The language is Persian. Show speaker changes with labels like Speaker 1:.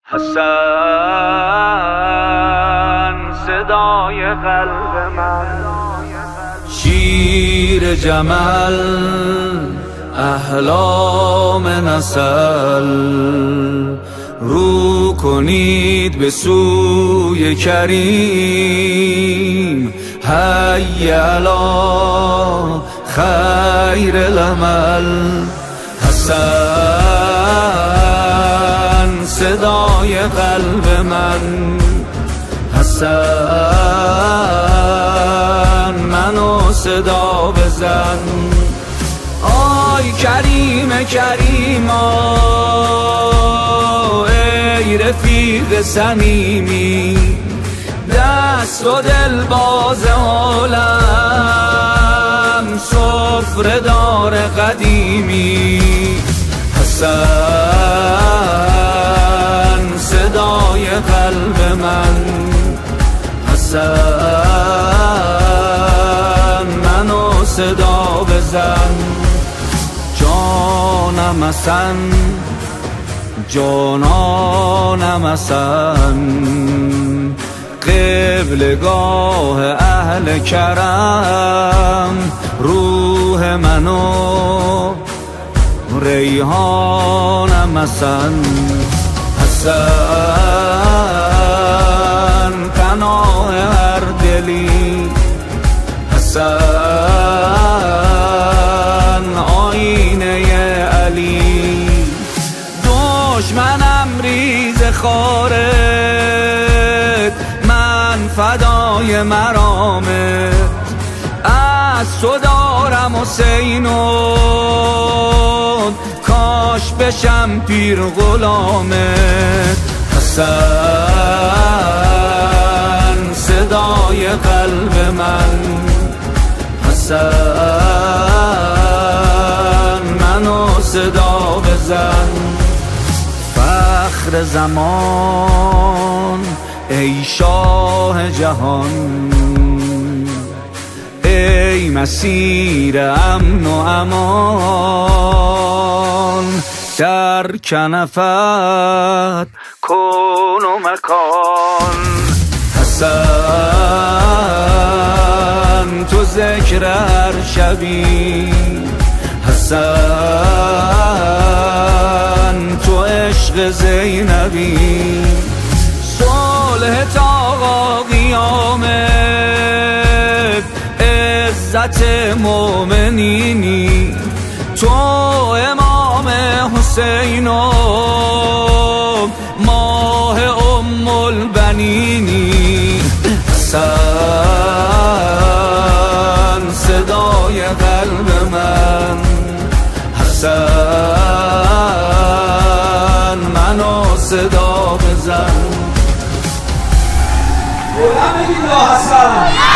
Speaker 1: حسن صدای قلب من، شیر جمل احلام نسل، رو کنید به سوی کریم، حی علی خیر العمل. حسن صدای قلب من، حسن منو صدا بزن. آی کریم کریما، ای رفیق صمیمی، دست و دل باز عالم، سفره دار قدیمی. حسن صدای قلب من، حسن منو صدا بزن. جانم حسن، جانانم حسن، قبلگاه اهل کرم، روح منو ریحانم حسن. حسن پناه هر دلی، حسن آینه علی. دشمنم ریز خارت، من فدای مرامت، از تو دارم حسینو، کاش بشم پیر غلامت. حسن صدای قلب من، حسن منو صدا بزن. فخر زمان ای شاه جهان، ای مسیر امن و امان، در کنفت کون و مکان. حسن تو ذکر هر شبی، حسن تو عشق زینبی، صلح تا قیامت، عزت مومنینی، تو امام حسین و ماه ام البنینی. حسن صدای قلب من، حسن منو صدا بزن.
Speaker 2: بلند بگید یا حسن.